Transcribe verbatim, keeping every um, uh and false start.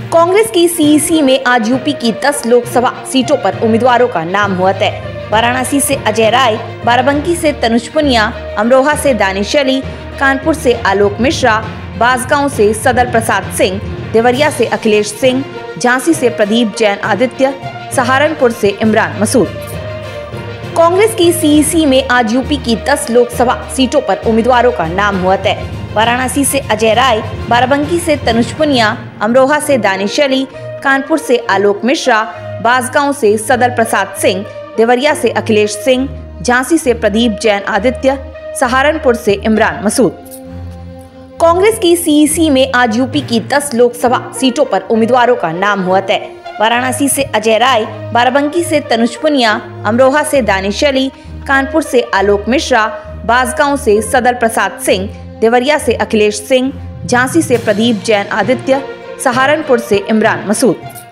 कांग्रेस की सीईसी में आज यूपी की दस लोकसभा सीटों पर उम्मीदवारों का नाम हुआ तय। वाराणसी से अजय राय, बाराबंकी से तनुज पुनिया, अमरोहा से दानिश अली, कानपुर से आलोक मिश्रा, बांसगांव से सदर प्रसाद सिंह, देवरिया से अखिलेश सिंह, झांसी से प्रदीप जैन आदित्य, सहारनपुर से इमरान मसूद। कांग्रेस की सीईसी में आज यूपी की दस लोकसभा सीटों पर उम्मीदवारों का नाम हुआ तय। वाराणसी से अजय राय, बाराबंकी से तनुज पुनिया, अमरोहा से दानिश अली, कानपुर से आलोक मिश्रा, बांसगांव से सदर प्रसाद सिंह, देवरिया से अखिलेश सिंह, झांसी से प्रदीप जैन आदित्य, सहारनपुर से इमरान मसूद। कांग्रेस की सीईसी में आज यूपी की दस लोकसभा सीटों पर उम्मीदवारों का नाम हुआ तय। वाराणसी से अजय राय, बाराबंकी से तनुज पुनिया, अमरोहा से दानिश अली, कानपुर से आलोक मिश्रा, बांसगांव से सदर प्रसाद सिंह, देवरिया से अखिलेश सिंह, झांसी से प्रदीप जैन आदित्य, सहारनपुर से इमरान मसूद।